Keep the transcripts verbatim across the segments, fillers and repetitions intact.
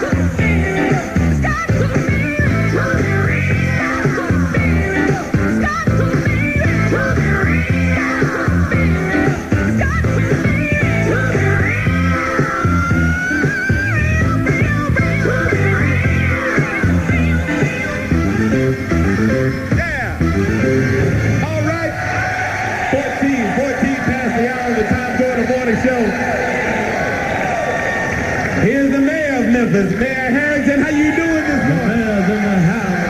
Here's the mayor of Memphis, Mayor Harrington. How you doing this morning? The mayor's in the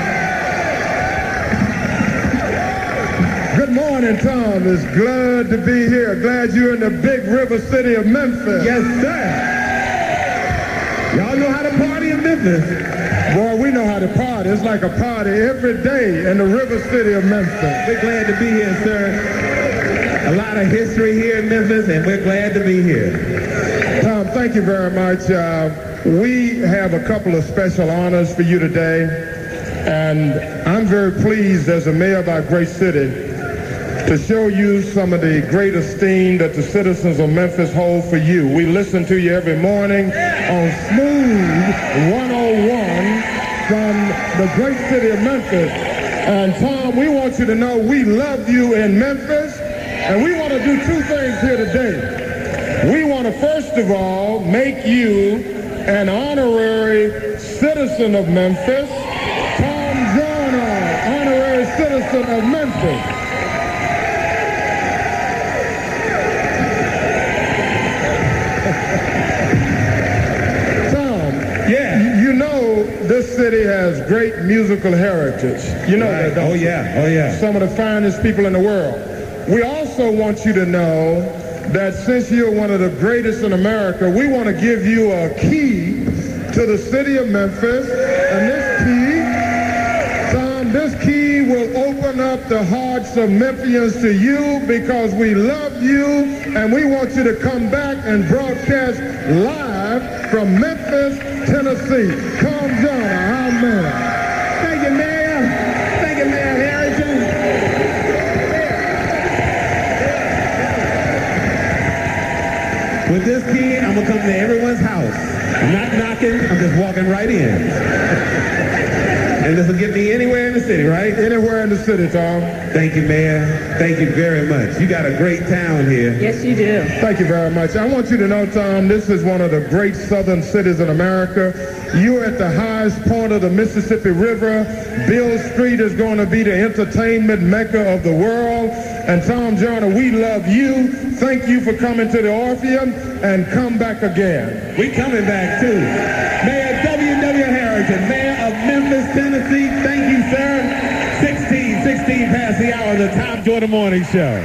house. Good morning, Tom. It's glad to be here. Glad you're in the big river city of Memphis. Yes, sir. Y'all know how to party in Memphis? Boy, we know how to party. It's like a party every day in the river city of Memphis. We're glad to be here, sir. A lot of history here in Memphis, and we're glad to be here. Tom, thank you very much. Uh, we have a couple of special honors for you today, and I'm very pleased as the mayor of our great city to show you some of the great esteem that the citizens of Memphis hold for you. We listen to you every morning on Smooth one oh one from the great city of Memphis. And Tom, we want you to know we love you in Memphis, and we want to do two things here today. We want to, first of all, make you an honorary citizen of Memphis. Tom Joyner, honorary citizen of Memphis. Tom, yeah, you know this city has great musical heritage. You know right. that, don't Oh, you? yeah. Oh, yeah. Some of the finest people in the world. We also want you to know that since you're one of the greatest in America, we want to give you a key to the city of Memphis. And this key, Tom, this key will open up the hearts of Memphians to you because we love you and we want you to come back and broadcast live from Memphis, Tennessee. Tom Joyner, our mayor. Thank you, Mayor. Thank you, Mayor Harrington. With this key, I'm going to come to everyone's house. I'm not knocking, I'm just walking right in. And this will get me anywhere in the city, right? Anywhere in the city, Tom. Thank you, Mayor. Thank you very much. You got a great town here. Yes, you do. Thank you very much. I want you to know, Tom, this is one of the great southern cities in America. You're at the highest point of the Mississippi River. Beale Street is going to be the entertainment mecca of the world. And Tom Joyner, we love you. Thank you for coming to the Orpheum, and come back again. We coming back, too. Mayor W W Harrington, Mayor of Memphis, Tennessee. Thank you, sir. sixteen, sixteen past the hour of the Tom Joyner Morning Show.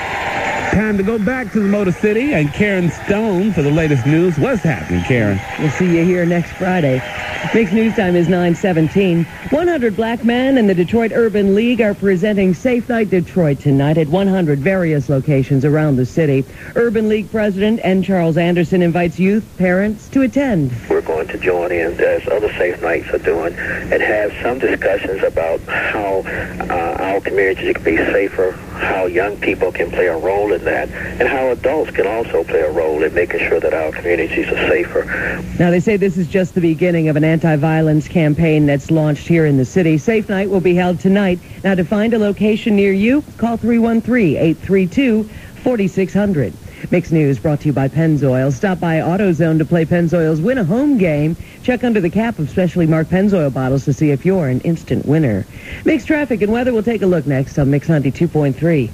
Time to go back to the Motor City and Karen Stone for the latest news. What's happening, Karen? We'll see you here next Friday. Mixed News Time is nine seventeen. one hundred black men and the Detroit Urban League are presenting Safe Night Detroit tonight at one hundred various locations around the city. Urban League President N. Charles Anderson invites youth, parents to attend. We're going to join in, as other Safe Nights are doing, and have some discussions about how uh, our community can be safer, how young people can play a role in that, and how adults can also play a role in making sure that our communities are safer. Now, they say this is just the beginning of an anti-violence campaign that's launched here in the city. Safe Night will be held tonight. Now, to find a location near you, call three one three, eight three two, four six zero zero. Mixed News brought to you by Pennzoil. Stop by AutoZone to play Pennzoil's Win a Home game. Check under the cap of specially marked Pennzoil bottles to see if you're an instant winner. Mixed traffic and weather. We'll take a look next on Mix ninety-two point three.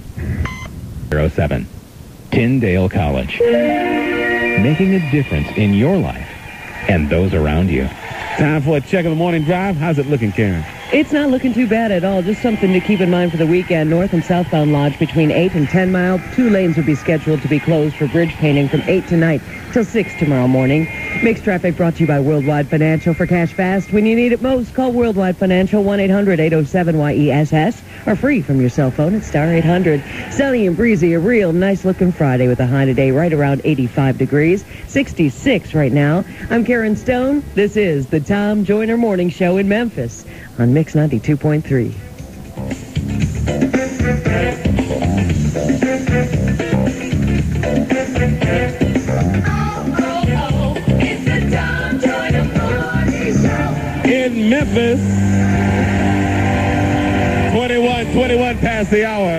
oh seven. Tyndale College. Making a difference in your life and those around you. Time for a check of the morning drive. How's it looking, Karen? It's not looking too bad at all. Just something to keep in mind for the weekend. North and southbound Lodge between eight and ten mile. Two lanes will be scheduled to be closed for bridge painting from eight tonight till six tomorrow morning. Mixed traffic brought to you by Worldwide Financial. For cash fast when you need it most, call Worldwide Financial one eight hundred, eight oh seven, Y E S S or free from your cell phone at star eight hundred. Sunny and breezy, a real nice-looking Friday with a high today right around eighty-five degrees. sixty-six right now. I'm Karen Stone. This is the Tom Joyner Morning Show in Memphis on Mix ninety-two point three. Oh, oh, oh, it's the Tom Joyner Morning in Memphis. twenty-one, twenty-one past the hour.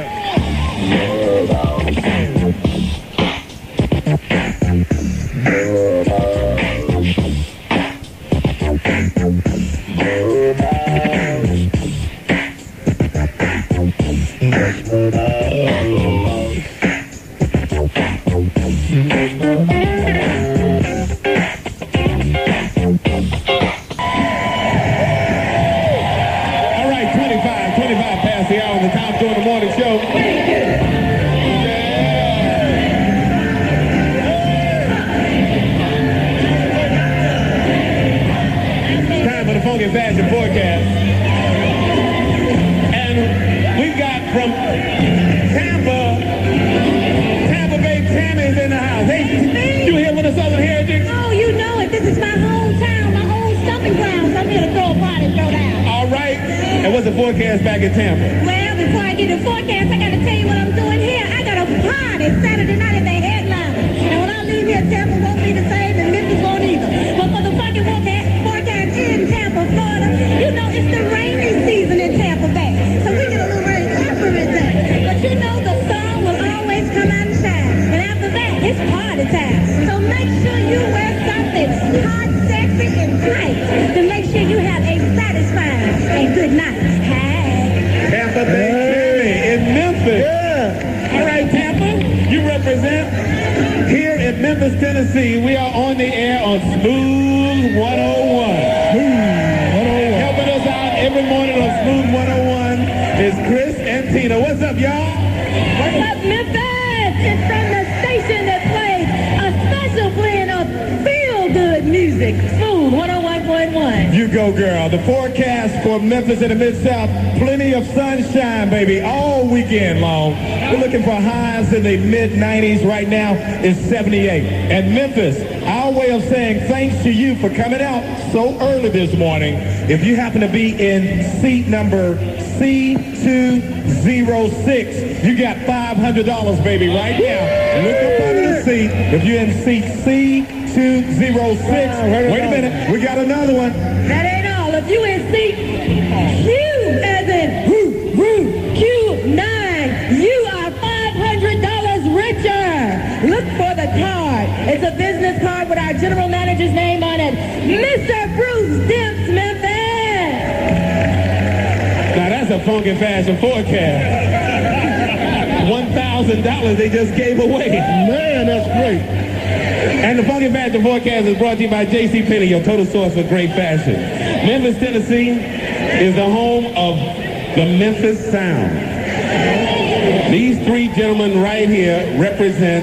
Fashion forecast. And we've got from Tampa, Tampa Bay Tammy's in the house. Hey, you here with the Southern Heritage? Oh, you know it. This is my hometown, my old stomping grounds. I'm here to throw a party, throw down. All right. And what's the forecast back in Tampa? Well, before I get the forecast, I got to tell you what I'm doing here. I got a party Saturday night at the headline. And when I leave here, Tampa won't be the same, and Memphis won't either. But for the fucking forecast, forecast in Tampa, Florida, you know it's the rainy season in Tampa Bay. So we get a little rain everything. But you know the sun will always come out and shine. And after that, it's party time. So make sure you wear something hot, sexy, and tight to make sure you have a satisfying and good night. Hey. Tampa Bay Tammy in Memphis. Yeah. All right, Tampa, you represent here in Memphis, Tennessee. We are on the air on Smooth one oh one. Helping us out every morning on Smooth one oh one is Chris and Tina. What's up, y'all? What's up, Memphis? It's from the station that plays a special blend of feel-good music. Smooth one oh one point one. You go, girl. The forecast for Memphis and the Mid-South, plenty of sunshine, baby, all weekend long. We're looking for highs in the mid nineties. Right now is seventy-eight. And Memphis, our way of saying thanks to you for coming out so early this morning. If you happen to be in seat number C two oh six, you got five hundred dollars, baby, right now. Look up under the seat. If you're in seat C two oh six, wait a minute, we got another one. That ain't all. If you in seat Q, as in woo, woo, Q nine, you are five hundred dollars richer. Look for the card. It's a business card with our general manager's name on it. Mister Bruce Dimps, Memphis. Now that's a funky fashion forecast. one thousand dollars they just gave away. Man, that's great. And the Funky Fashion Forecast is brought to you by J C Penney, your total source for great fashion. Memphis, Tennessee is the home of the Memphis Sound. These three gentlemen right here represent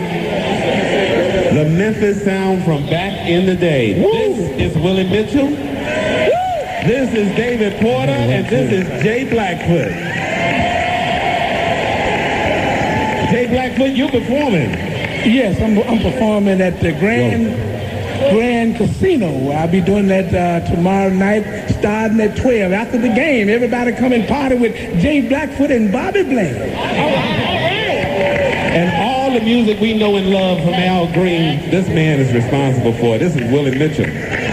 the Memphis Sound from back in the day. Woo! This is Willie Mitchell. Woo! This is David Porter, and this is Jay Blackfoot. Jay Blackfoot, you're performing. Yes, I'm, I'm performing at the Grand Grand Casino. I'll be doing that uh, tomorrow night, starting at twelve. After the game, everybody come and party with Jay Blackfoot and Bobby Bland. All right, all right. And all the music we know and love from Al Green, this man is responsible for. This is Willie Mitchell.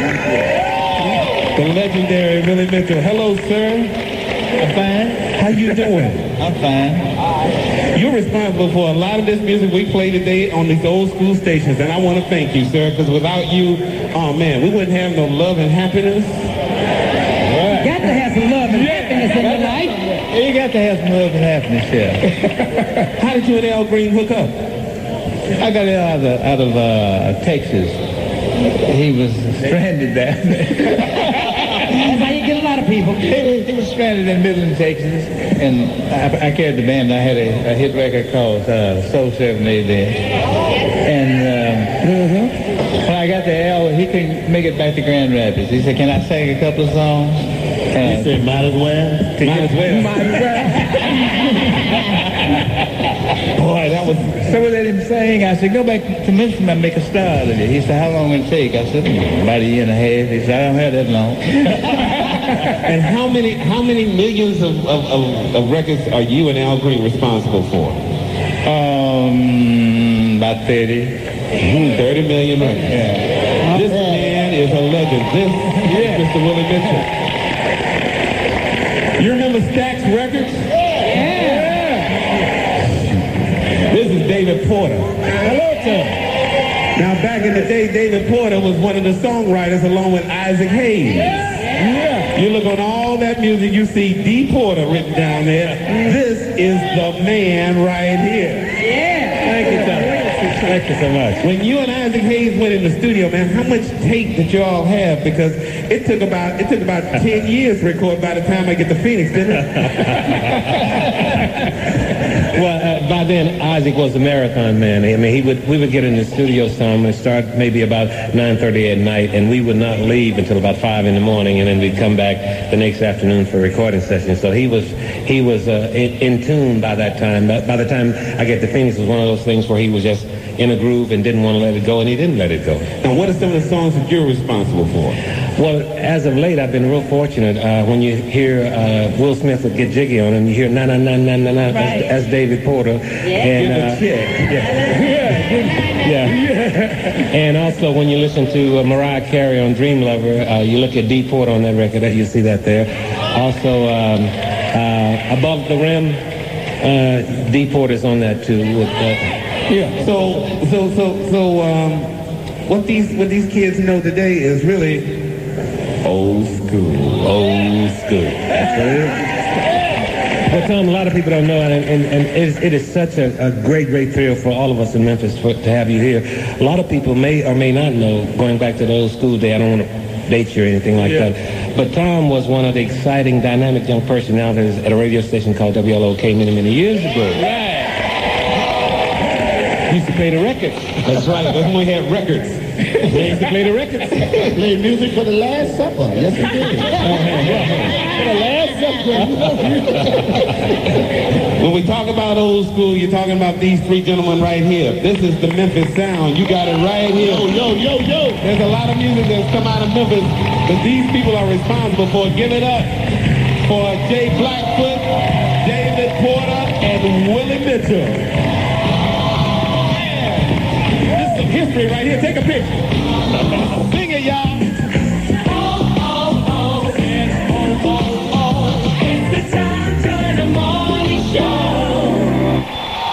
The legendary Willie Mitchell. Hello, sir. I'm fine. How you doing? I'm fine. You're responsible for a lot of this music we play today on these old school stations, and I want to thank you, sir, because without you, oh man, we wouldn't have no love and happiness. Right. Got to have some love and yeah. happiness in your life. You got to have some love and happiness, yeah. How did you and Al Green hook up? I got it out of, out of uh, Texas. He was stranded down there. That's how you get a lot of people. He, he was stranded in Midland, Texas, and I, I carried the band. I had a, a hit record called uh, Soul seventy then. And um, mm-hmm. when I got to Al, he couldn't make it back to Grand Rapids. He said, "Can I sing a couple of songs?" And he said, "Might as well." Might as well. Might as well. Boy, that was... So we let him sing. I said, "Go back to Memphis and make a star of it." He said, "How long will it take?" I said, "About a year and a half." He said, "I don't have that long." And how many how many millions of, of, of, of records are you and Al Green responsible for? Um, about thirty. thirty million records. Yeah. This man is a legend. This is Mister Willie Mitchell. You remember Stax Records? Yeah. This is David Porter. Hello, sir. Now, back in the day, David Porter was one of the songwriters along with Isaac Hayes. Yeah. You look on all that music, you see D. Porter written down there. This is the man right here. Yeah. Thank you, sir. Thank you so much. When you and Isaac Hayes went in the studio, man, how much tape did you all have? Because it took about it took about ten years to record by the time I get to Phoenix, didn't it? Well, uh, by then Isaac was a marathon man. I mean, he would we would get in the studio some and start maybe about nine thirty at night, and we would not leave until about five in the morning, and then we'd come back the next afternoon for recording sessions. So he was he was uh, in, in tune by that time. By, by the time I get to Phoenix, it was one of those things where he was just in a groove and didn't want to let it go, and he didn't let it go. Now, what are some of the songs that you're responsible for? Well, as of late, I've been real fortunate. Uh, when you hear uh, Will Smith would get jiggy on, and you hear na na na na na na, right. as, as David Porter, yeah. and uh, yeah. yeah, yeah, and also when you listen to uh, Mariah Carey on Dream Lover, uh, you look at D. Porter on that record, you see that there. Also, um, uh, Above the Rim, uh, D. Porter's on that too. With, uh, Yeah. So, so, so, so, um, what these what these kids know today is really old school, old school. That's what it is. Well, Tom, a lot of people don't know, and, and, and it, is, it is such a, a great, great thrill for all of us in Memphis for, to have you here. A lot of people may or may not know, going back to the old school day, I don't want to date you or anything like yeah. that, but Tom was one of the exciting, dynamic young personalities at a radio station called W L O K many, many years ago. Right. Used to play the records. That's right. That's when we had records. They used to play the records. Play music for the Last Supper. Yes, we did. For the Last Supper. When we talk about old school, you're talking about these three gentlemen right here. This is the Memphis sound. You got it right here. Yo, yo, yo, yo. There's a lot of music that's come out of Memphis that these people are responsible for. Give it up for Jay Blackfoot, David Porter, and Willie Mitchell. History right here. Take a picture. Sing it, y'all. Oh, oh, oh, it's oh, oh, oh. It's the time for the morning show.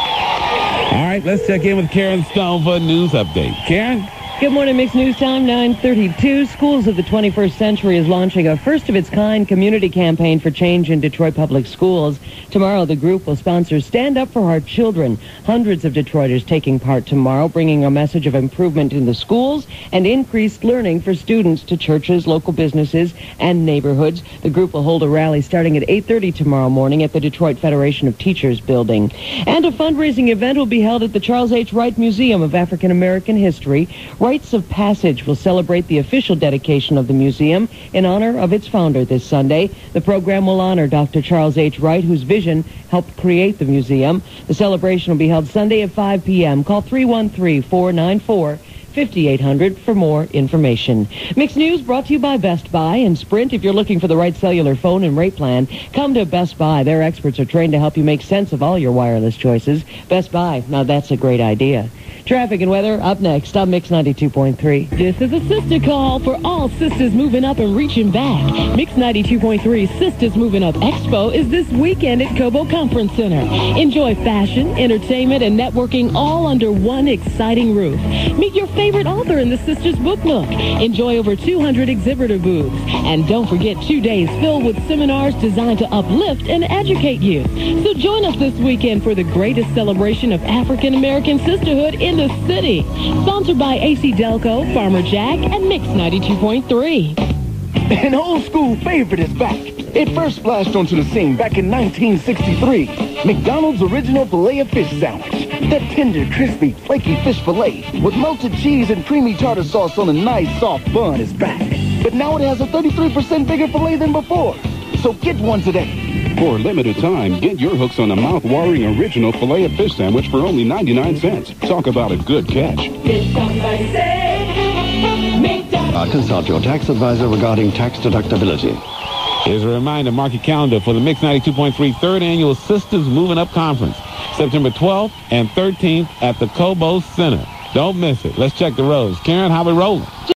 All right, let's check in with Karen Stone for a news update. Karen? Good morning, Mixed News Time, nine thirty-two. Schools of the twenty-first Century is launching a first-of-its-kind community campaign for change in Detroit Public Schools. Tomorrow, the group will sponsor Stand Up for Our Children. Hundreds of Detroiters taking part tomorrow, bringing a message of improvement in the schools and increased learning for students to churches, local businesses, and neighborhoods. The group will hold a rally starting at eight thirty tomorrow morning at the Detroit Federation of Teachers building. And a fundraising event will be held at the Charles H. Wright Museum of African American History. Rites of Passage will celebrate the official dedication of the museum in honor of its founder this Sunday. The program will honor Doctor Charles H. Wright, whose vision helped create the museum. The celebration will be held Sunday at five p.m. Call three one three, four nine four, five eight zero zero for more information. Mixed News brought to you by Best Buy and Sprint. If you're looking for the right cellular phone and rate plan, come to Best Buy. Their experts are trained to help you make sense of all your wireless choices. Best Buy, now that's a great idea. Traffic and weather up next on Mix ninety-two point three. This is a sister call for all sisters moving up and reaching back. Mix ninety-two point three Sisters Moving Up Expo is this weekend at Cobo Conference Center. Enjoy fashion, entertainment, and networking all under one exciting roof. Meet your favorite author in the Sisters Book Nook. Enjoy over two hundred exhibitor booths. And don't forget two days filled with seminars designed to uplift and educate you. So join us this weekend for the greatest celebration of African American sisterhood in the city. Sponsored by A C Delco, Farmer Jack, and Mix ninety-two point three. An old school favorite is back. It first splashed onto the scene back in nineteen sixty-three. McDonald's original Filet-O-Fish sandwich. That tender, crispy, flaky fish fillet with melted cheese and creamy tartar sauce on a nice, soft bun is back. But now it has a thirty-three percent bigger filet than before. So get one today. For a limited time, get your hooks on the mouth-watering original Filet-O-Fish sandwich for only ninety-nine cents. Talk about a good catch. Uh, consult your tax advisor regarding tax deductibility. Here's a reminder, mark your calendar for the Mix ninety-two point three third Annual Sisters Moving Up Conference, September twelfth and thirteenth at the Cobo Center. Don't miss it. Let's check the roads. Karen, how we rolling?